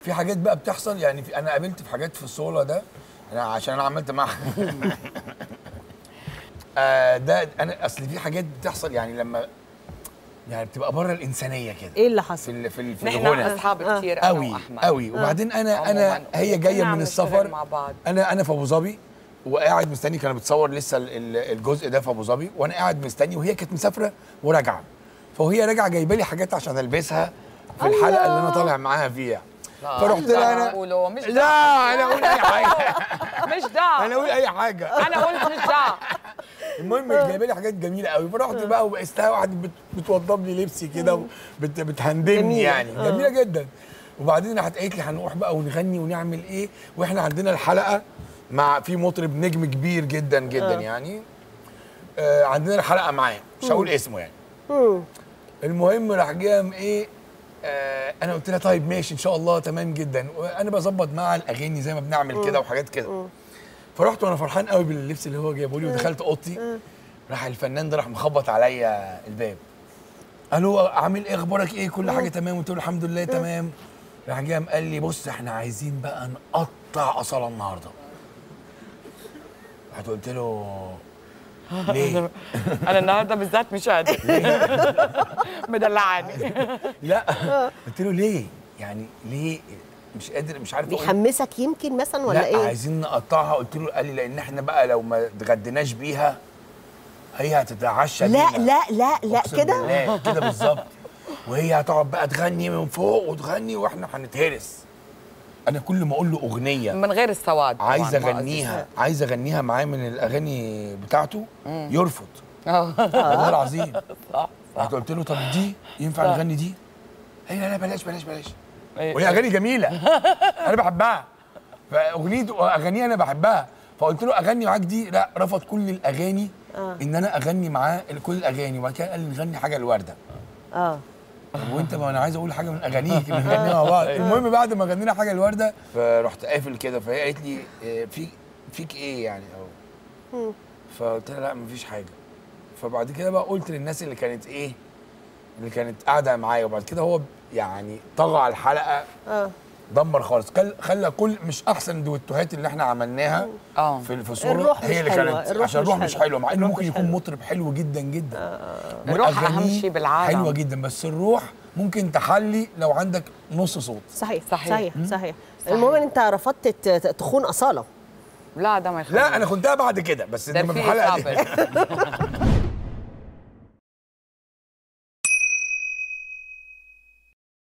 في حاجات بقى بتحصل يعني انا قابلت في حاجات في الصوله ده، عشان انا عملت معاها ده انا اصل في حاجات بتحصل يعني لما يعني بتبقى بره الانسانيه كده. ايه اللي حصل؟ في نحن الغنى اصحاب كثير قوي انا واحمد قوي. وبعدين انا هي جايه من السفر مع بعض. انا في ابو ظبي وقاعد مستني، كانت بتصور لسه الجزء ده في ابو ظبي، وانا قاعد مستني وهي كانت مسافره وراجعه، فوهي راجعه جايبه لي حاجات عشان البسها في الحلقه اللي انا طالع معاها فيها. فرحت لها انا مش لا انا اقول اي حاجه مش ده انا اقول اي حاجه انا قلت مش ده. المهم جايبه لي حاجات جميله قوي، فرحت بقى وقستها وقعدت بتوضب لي لبسي كده بتهندمني يعني جميله جدا. وبعدين راحت قالت لي هنروح بقى ونغني ونعمل ايه، واحنا عندنا الحلقه مع في مطرب نجم كبير جدا جدا يعني عندنا الحلقه معاه مش هقول اسمه يعني. المهم راح جام ايه انا قلت لها طيب ماشي ان شاء الله تمام جدا، وانا بظبط مع الاغاني زي ما بنعمل كده وحاجات كده. فرحت وانا فرحان قوي باللبس اللي هو جايبه لي ودخلت اوضتي، راح الفنان ده راح مخبط عليا الباب، الو عامل ايه اخبارك ايه كل حاجه تمام؟ قلت له الحمد لله تمام. راح جام قال لي بص احنا عايزين بقى نقطع اصاله النهارده. رحت قلت له ليه؟ انا النهارده بالذات مش قادر مدلعاني. لا قلت له ليه؟ يعني ليه مش قادر مش عارف بيحمسك يمكن مثلا ولا لا ايه؟ عايزين نقطعها. قلت له قال لي لان احنا بقى لو ما اتغديناش بيها هي هتتعشى لا بينا. لا لا لا كده كده بالظبط، وهي هتقعد بقى تغني من فوق وتغني واحنا هنتهرس. انا كل ما اقول له اغنيه من غير السواد عايز اغنيها معاه من الاغاني بتاعته يرفض والله العظيم. صح قلت له طب دي ينفع نغني دي؟ هي لا بلاش بلاش بلاش، وهي اغاني جميله انا بحبها، اغاني انا بحبها. فقلت له اغني معاك دي، لا رفض كل الاغاني ان انا اغني معاه كل الاغاني. وبعد كده قال لي نغني حاجه لورده. طب وانت ما انا عايز اقول حاجه من اغانيك نغنيها مع بعض. المهم بعد ما غنينا حاجه لورده فرحت قافل كده، فهي قالت لي فيك ايه يعني فقلت لها لا مفيش حاجه. فبعد كده بقى قلت للناس اللي كانت قاعده معايا، وبعد كده هو يعني طغى على الحلقه دمر خالص، خلى كل مش احسن دويتوهات اللي احنا عملناها في الفصول هي اللي كانت عشان الروح مش حلوه، مع انه ممكن يكون مطرب حلو جدا جدا الروح اهم شيء بالعالم حلوه جدا، بس الروح ممكن تحلي لو عندك نص صوت. صحيح. المهم ان انت رفضت تخون اصاله. لا ده ما يخليك. لا انا خنتها بعد كده بس في الحلقه دي